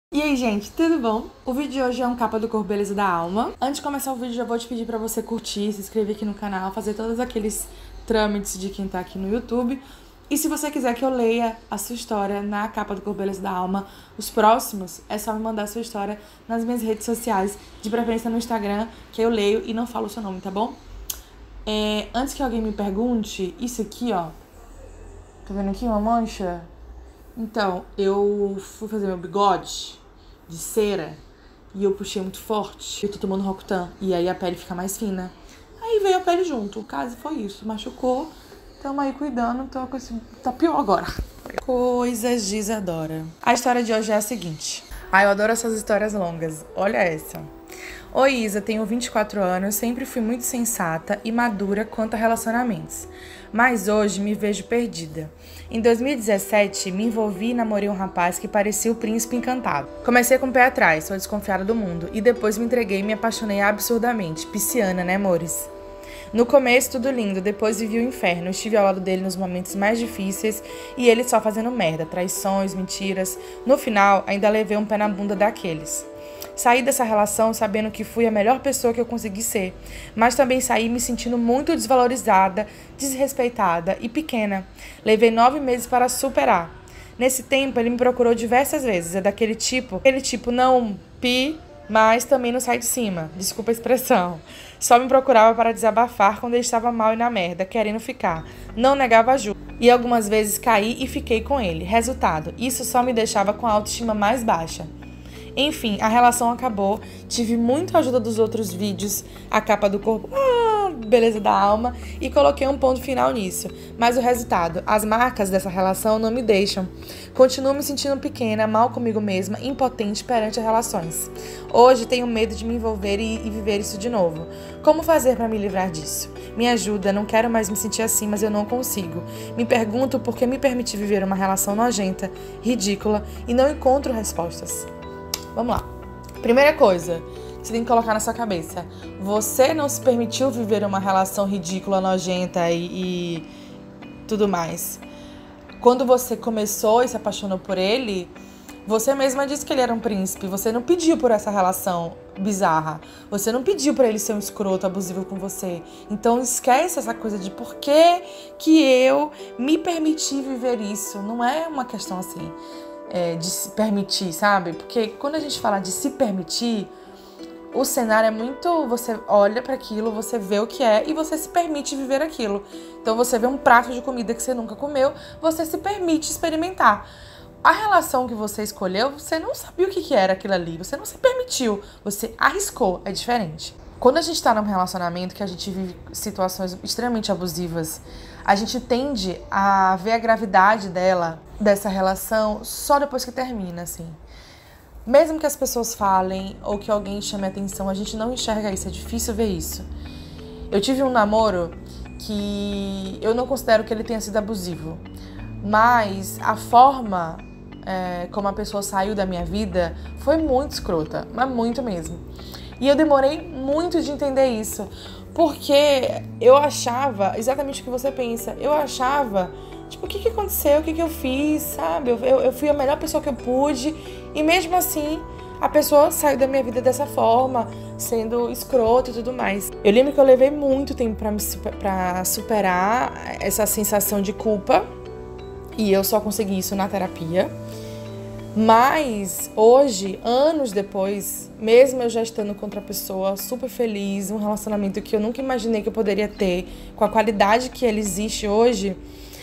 E aí, gente, tudo bom? O vídeo de hoje é um capa do corpo beleza da alma. Antes de começar o vídeo, já vou te pedir pra você curtir, se inscrever aqui no canal, fazer todos aqueles trâmites de quem tá aqui no YouTube. E se você quiser que eu leia a sua história na capa do corpo beleza da alma, os próximos, é só me mandar a sua história nas minhas redes sociais, de preferência no Instagram, que eu leio e não falo o seu nome, tá bom? Antes que alguém me pergunte, isso aqui, ó, tá vendo aqui uma mancha? Então, eu fui fazer meu bigode de cera e eu puxei muito forte. Eu tô tomando Rocutan e aí a pele fica mais fina. Aí veio a pele junto. O caso foi isso. Machucou. Tamo aí cuidando. Tá pior agora. Coisas de Isadora. A história de hoje é a seguinte. Eu adoro essas histórias longas. Olha essa. Oi, Isa, tenho 24 anos, sempre fui muito sensata e madura quanto a relacionamentos. Mas hoje me vejo perdida. Em 2017, me envolvi e namorei um rapaz que parecia o príncipe encantado. Comecei com o pé atrás, sou desconfiada do mundo, e depois me entreguei e me apaixonei absurdamente. Pisciana, né, amores? No começo, tudo lindo, depois vivi o inferno. Estive ao lado dele nos momentos mais difíceis e ele só fazendo merda, traições, mentiras. No final, ainda levei um pé na bunda daqueles. Saí dessa relação sabendo que fui a melhor pessoa que eu consegui ser, mas também saí me sentindo muito desvalorizada, desrespeitada e pequena. Levei 9 meses para superar. Nesse tempo, ele me procurou diversas vezes. É daquele tipo, não mas também não sai de cima. Desculpa a expressão. Só me procurava para desabafar quando ele estava mal e na merda, querendo ficar. Não negava ajuda. E algumas vezes caí e fiquei com ele. Resultado, isso só me deixava com a autoestima mais baixa. Enfim, a relação acabou, tive muita ajuda dos outros vídeos, a capa do corpo, beleza da alma, e coloquei um ponto final nisso. Mas o resultado, as marcas dessa relação não me deixam. Continuo me sentindo pequena, mal comigo mesma, impotente perante as relações. Hoje tenho medo de me envolver e viver isso de novo. Como fazer para me livrar disso? Me ajuda, não quero mais me sentir assim, mas eu não consigo. Me pergunto por que me permiti viver uma relação nojenta, ridícula, e não encontro respostas. Vamos lá. Primeira coisa que você tem que colocar na sua cabeça. Você não se permitiu viver uma relação ridícula, nojenta e tudo mais. Quando você começou e se apaixonou por ele, você mesma disse que ele era um príncipe. Você não pediu por essa relação bizarra. Você não pediu pra ele ser um escroto, abusivo com você. Então esquece essa coisa de por que eu me permiti viver isso. Não é uma questão assim. De se permitir, sabe? Porque quando a gente fala de se permitir, o cenário é muito... Você olha para aquilo, você vê o que é e você se permite viver aquilo. Então você vê um prato de comida que você nunca comeu, você se permite experimentar. A relação que você escolheu, você não sabia o que era aquilo ali, você não se permitiu, você arriscou, é diferente. Quando a gente tá num relacionamento que a gente vive situações extremamente abusivas, a gente tende a ver a gravidade dessa relação só depois que termina, assim. Mesmo que as pessoas falem ou que alguém chame a atenção, a gente não enxerga isso, é difícil ver isso. Eu tive um namoro que eu não considero que ele tenha sido abusivo, mas a forma como a pessoa saiu da minha vida foi muito escrota, mas muito mesmo. E eu demorei muito de entender isso, porque eu achava exatamente o que você pensa. Eu achava, tipo, o que aconteceu, o que eu fiz, sabe? Eu fui a melhor pessoa que eu pude e mesmo assim a pessoa saiu da minha vida dessa forma, sendo escrota e tudo mais. Eu lembro que eu levei muito tempo pra superar essa sensação de culpa e eu só consegui isso na terapia. Mas hoje, anos depois, mesmo eu já estando com outra pessoa, super feliz, um relacionamento que eu nunca imaginei que eu poderia ter, com a qualidade que ele existe hoje,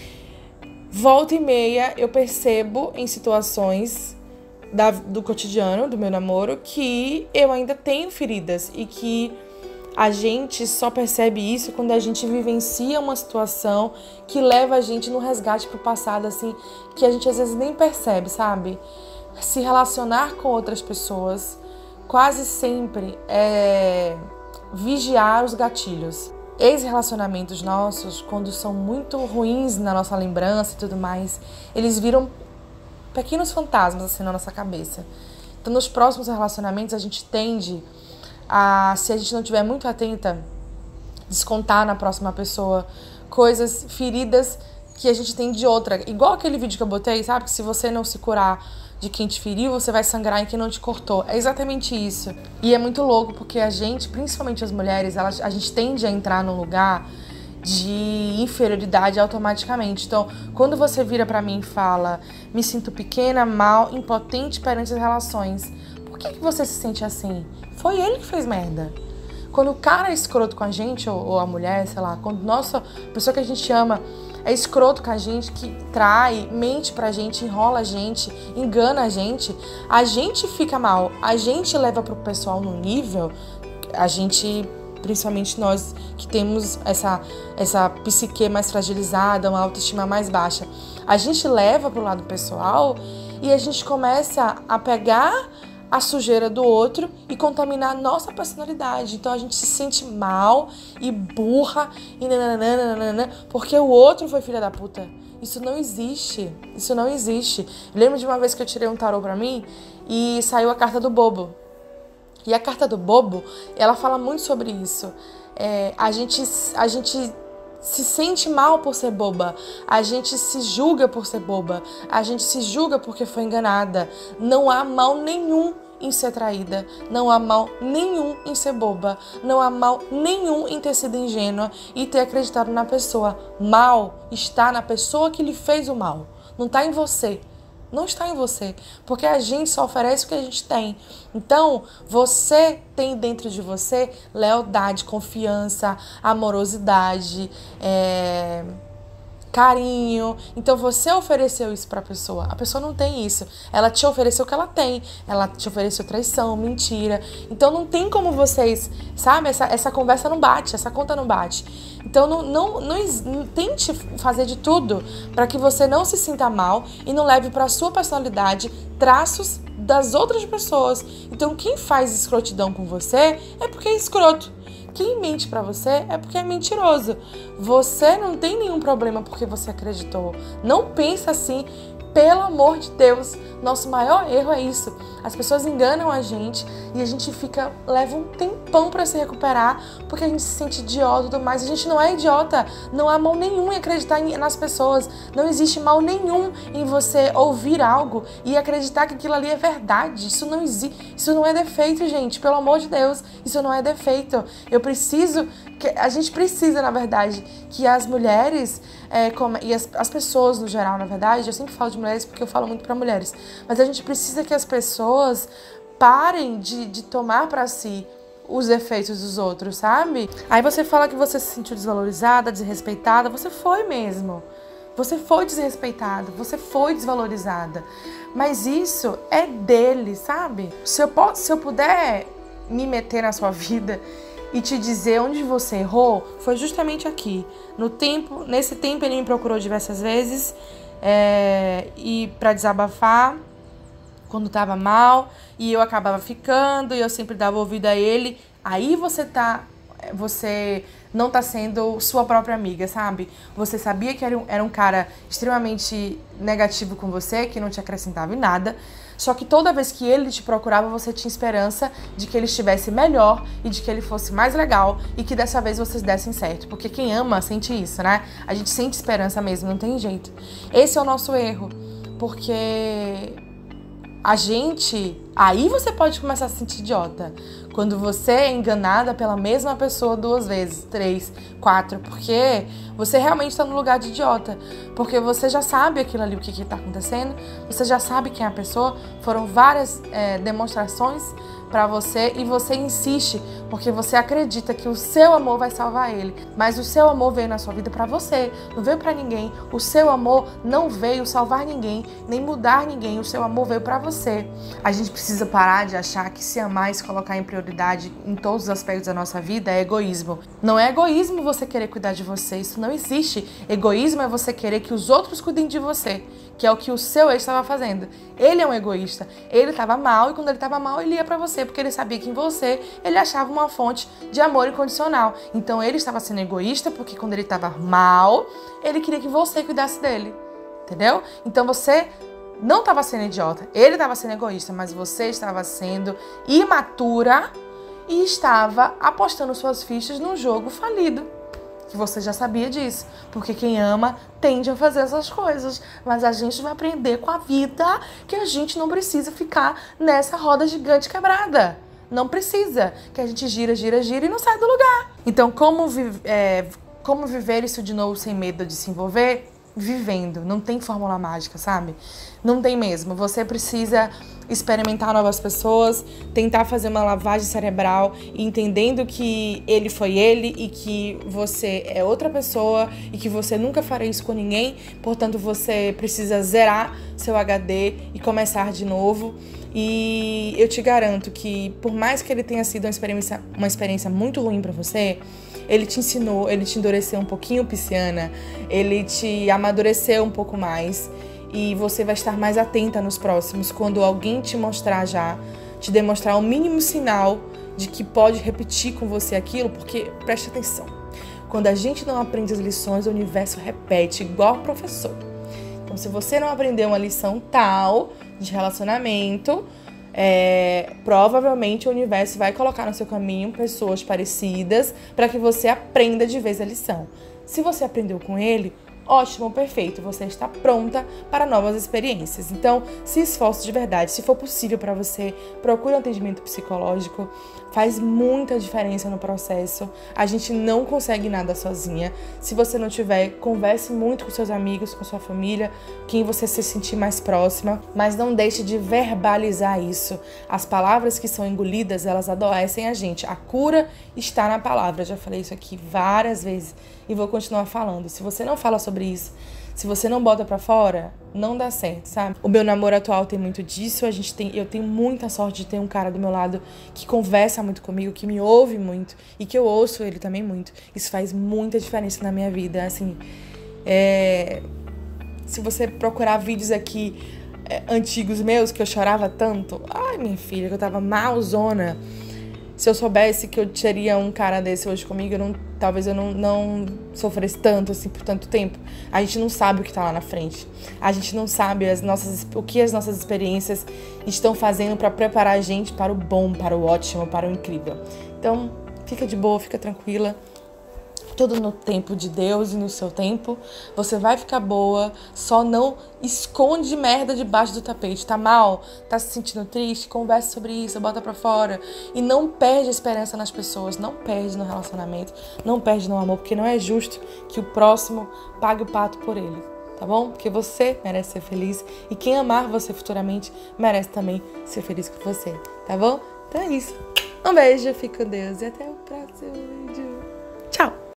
volta e meia eu percebo em situações do cotidiano, do meu namoro, que eu ainda tenho feridas e que a gente só percebe isso quando a gente vivencia uma situação que leva a gente no resgate pro passado, assim, que a gente às vezes nem percebe, sabe? Se relacionar com outras pessoas quase sempre é vigiar os gatilhos. Ex-relacionamentos nossos, quando são muito ruins na nossa lembrança e tudo mais, eles viram pequenos fantasmas assim na nossa cabeça. Então, nos próximos relacionamentos, a gente tende se a gente não estiver muito atenta, descontar na próxima pessoa coisas, feridas que a gente tem de outra. Igual aquele vídeo que eu botei, sabe? Que se você não se curar de quem te feriu, você vai sangrar em quem não te cortou. É exatamente isso. E é muito louco porque a gente, principalmente as mulheres, a gente tende a entrar num lugar de inferioridade automaticamente. Então, quando você vira pra mim e fala, me sinto pequena, mal, impotente perante as relações, por que você se sente assim? Foi ele que fez merda. Quando o cara é escroto com a gente, ou a mulher, sei lá, quando nossa pessoa que a gente ama é escroto com a gente, que trai, mente pra gente, enrola a gente, engana a gente fica mal, a gente leva pro pessoal no nível, a gente, principalmente nós que temos essa psique mais fragilizada, uma autoestima mais baixa, a gente leva pro lado pessoal e a gente começa a pegar a sujeira do outro e contaminar a nossa personalidade. Então a gente se sente mal e burra e nananana, porque o outro foi filha da puta. Isso não existe. Isso não existe. Eu lembro de uma vez que eu tirei um tarô pra mim e saiu a carta do bobo. E a carta do bobo, ela fala muito sobre isso. A gente se sente mal por ser boba, a gente se julga por ser boba, a gente se julga porque foi enganada. Não há mal nenhum em ser traída, não há mal nenhum em ser boba, não há mal nenhum em ter sido ingênua e ter acreditado na pessoa. Mal está na pessoa que lhe fez o mal, não está em você. Não está em você, porque a gente só oferece o que a gente tem. Então, você tem dentro de você lealdade, confiança, amorosidade, carinho. Então, você ofereceu isso para a pessoa não tem isso. Ela te ofereceu o que ela tem. Ela te ofereceu traição, mentira. Então, não tem como vocês, sabe? Essa conversa não bate, essa conta não bate. Então, não tente fazer de tudo para que você não se sinta mal e não leve para a sua personalidade traços das outras pessoas. Então, quem faz escrotidão com você é porque é escroto. Quem mente pra você é porque é mentiroso. Você não tem nenhum problema porque você acreditou. Não pensa assim, pelo amor de Deus. Nosso maior erro é isso. As pessoas enganam a gente e a gente leva um tempão pra se recuperar porque a gente se sente idiota e tudo mais. A gente não é idiota. Não há mal nenhum em acreditar nas pessoas. Não existe mal nenhum em você ouvir algo e acreditar que aquilo ali é verdade. Isso não existe. Isso não é defeito, gente. Pelo amor de Deus. Isso não é defeito. A gente precisa, na verdade, que as mulheres e as pessoas no geral, na verdade, eu sempre falo de mulheres porque eu falo muito pra mulheres, mas a gente precisa que as pessoas parem de tomar pra si os efeitos dos outros, sabe? Aí você fala que você se sentiu desvalorizada, desrespeitada, você foi mesmo. Você foi desrespeitada, você foi desvalorizada. Mas isso é dele, sabe? Se eu puder me meter na sua vida e te dizer onde você errou, foi justamente aqui. Nesse tempo ele me procurou diversas vezes e para desabafar quando tava mal, e eu acabava ficando e eu sempre dava ouvido a ele. Aí você não tá sendo sua própria amiga, sabe? Você sabia que era um cara extremamente negativo com você, que não te acrescentava em nada. Só que toda vez que ele te procurava, você tinha esperança de que ele estivesse melhor e de que ele fosse mais legal e que dessa vez vocês dessem certo. Porque quem ama sente isso, né? A gente sente esperança mesmo, não tem jeito. Esse é o nosso erro. Porque aí você pode começar a se sentir idiota. Quando você é enganada pela mesma pessoa 2 vezes, 3, 4, porque você realmente está no lugar de idiota. Porque você já sabe aquilo ali, o que está acontecendo, você já sabe quem é a pessoa, foram várias demonstrações pra você e você insiste porque você acredita que o seu amor vai salvar ele. Mas o seu amor veio na sua vida pra você, não veio pra ninguém. O seu amor não veio salvar ninguém, nem mudar ninguém. O seu amor veio pra você. A gente precisa parar de achar que se amar e se colocar em prioridade em todos os aspectos da nossa vida é egoísmo. Não é egoísmo você querer cuidar de você, isso não existe. Egoísmo é você querer que os outros cuidem de você, que é o que o seu ex estava fazendo. Ele é um egoísta. Ele estava mal e quando ele estava mal, ele ia pra você, porque ele sabia que em você ele achava uma fonte de amor incondicional. Então ele estava sendo egoísta porque quando ele estava mal, ele queria que você cuidasse dele. Entendeu? Então você não estava sendo idiota. Ele estava sendo egoísta, mas você estava sendo imatura e estava apostando suas fichas num jogo falido. que você já sabia disso. Porque quem ama tende a fazer essas coisas. Mas a gente vai aprender com a vida que a gente não precisa ficar nessa roda gigante quebrada. Não precisa. Que a gente gira, gira, gira e não sai do lugar. Então, como viver isso de novo sem medo de se envolver? Vivendo. Não tem fórmula mágica, sabe? Não tem mesmo. Você precisa experimentar novas pessoas, tentar fazer uma lavagem cerebral, entendendo que ele foi ele e que você é outra pessoa e que você nunca fará isso com ninguém. Portanto, você precisa zerar seu HD e começar de novo. E eu te garanto que, por mais que ele tenha sido uma experiência muito ruim pra você, ele te ensinou, ele te endureceu um pouquinho, pisciana, ele te amadureceu um pouco mais e você vai estar mais atenta nos próximos, quando alguém te demonstrar o mínimo sinal de que pode repetir com você aquilo, porque preste atenção, quando a gente não aprende as lições, o universo repete igual o professor. Então, se você não aprendeu uma lição tal de relacionamento, provavelmente o universo vai colocar no seu caminho pessoas parecidas para que você aprenda de vez a lição. Se você aprendeu com ele, ótimo, perfeito, você está pronta para novas experiências. Então, se esforce de verdade. Se for possível para você, procure um atendimento psicológico. Faz muita diferença no processo. A gente não consegue nada sozinha. Se você não tiver, converse muito com seus amigos, com sua família, quem você se sentir mais próxima, mas não deixe de verbalizar isso. As palavras que são engolidas, elas adoecem a gente. A cura está na palavra. Já falei isso aqui várias vezes e vou continuar falando. Se você não fala sobre isso, se você não bota pra fora, não dá certo, sabe? O meu namoro atual tem muito disso. Eu tenho muita sorte de ter um cara do meu lado que conversa muito comigo, que me ouve muito e que eu ouço ele também muito. Isso faz muita diferença na minha vida, assim. Se você procurar vídeos aqui antigos meus, que eu chorava tanto, ai, minha filha, que eu tava malzona. Se eu soubesse que eu teria um cara desse hoje comigo, talvez eu não sofresse tanto, assim, por tanto tempo. A gente não sabe o que tá lá na frente. A gente não sabe o que as nossas experiências estão fazendo pra preparar a gente para o bom, para o ótimo, para o incrível. Então, fica de boa, fica tranquila. Tudo no tempo de Deus e no seu tempo. Você vai ficar boa. Só não esconde merda debaixo do tapete. Tá mal? Tá se sentindo triste? Converse sobre isso, bota pra fora. E não perde a esperança nas pessoas. Não perde no relacionamento. Não perde no amor. Porque não é justo que o próximo pague o pato por ele. Tá bom? Porque você merece ser feliz. E quem amar você futuramente merece também ser feliz com você. Tá bom? Então é isso. Um beijo, fique com Deus e até